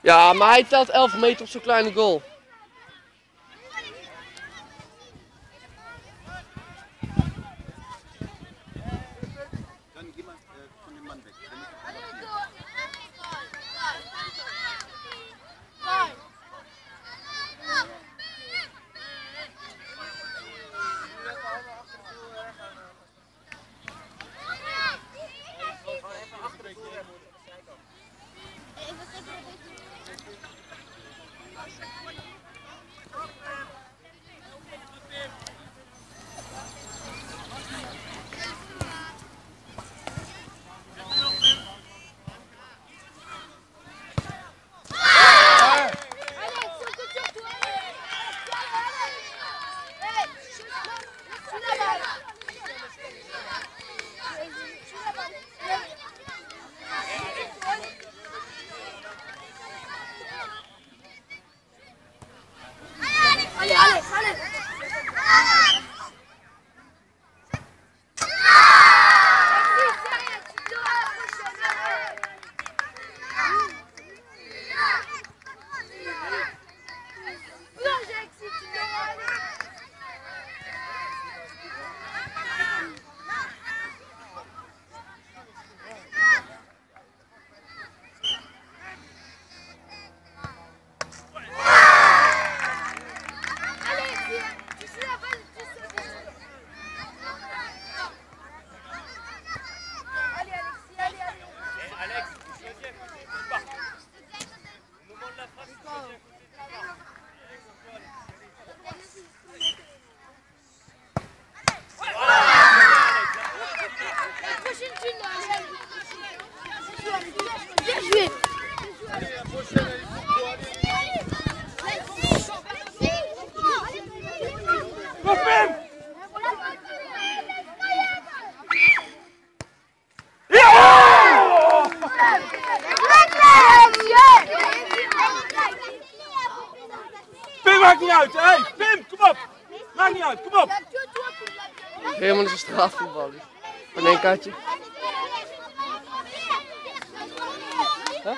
Ja, maar hij telt 11 meter op zo'n kleine goal. Dan geh mal von dem Mann weg. Maakt niet uit, hé! Hey, Pim, kom op! Maakt niet uit, kom op! Helemaal is een straatvoetbal. Van één kaartje. Huh?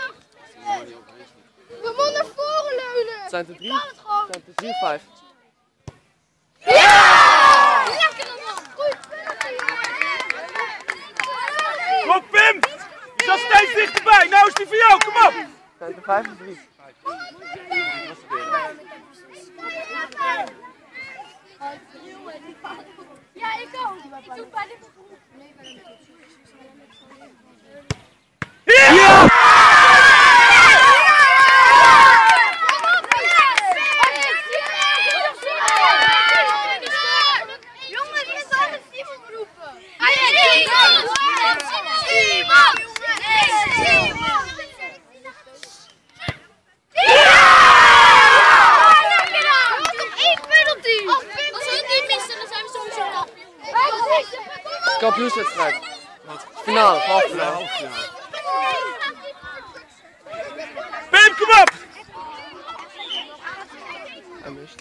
We moeten naar voren leunen. Zijn er 3? Zijn er 3 of 5? Ja! Lekker man! Goed! Kom op, Pim! Je staat steeds dichterbij. Nou is die voor jou, kom op! Zijn er 5 of 3? Ja, ik ook. Ik doe bij de... Ja! Jongen, die is altijd Simon roepen. Simon! Simon! Simon! Als we die missen, dan zijn we sowieso kampioen. Kampioenswedstrijd. Finale, halffinale. Pim, kom op! Hij mist.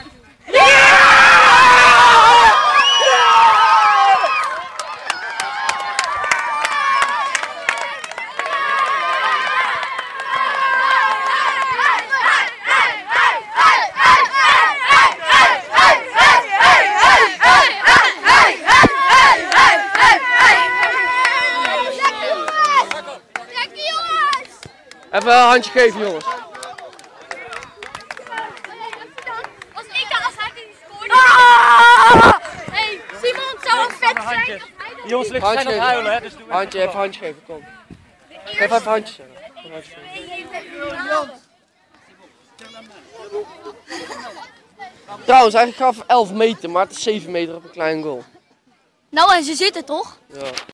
Even een handje geven, jongens. Als hij niet scoort. Hey, Simon, het zou wel vet zijn. Die jongens liggen zijn aan het huilen, hè? Dus doe Handje, even een handje geven, kom. Geef even handjes. Trouwens, eigenlijk gaf 11 meter, maar het is 7 meter op een klein goal. Nou, en ze zitten toch? Ja.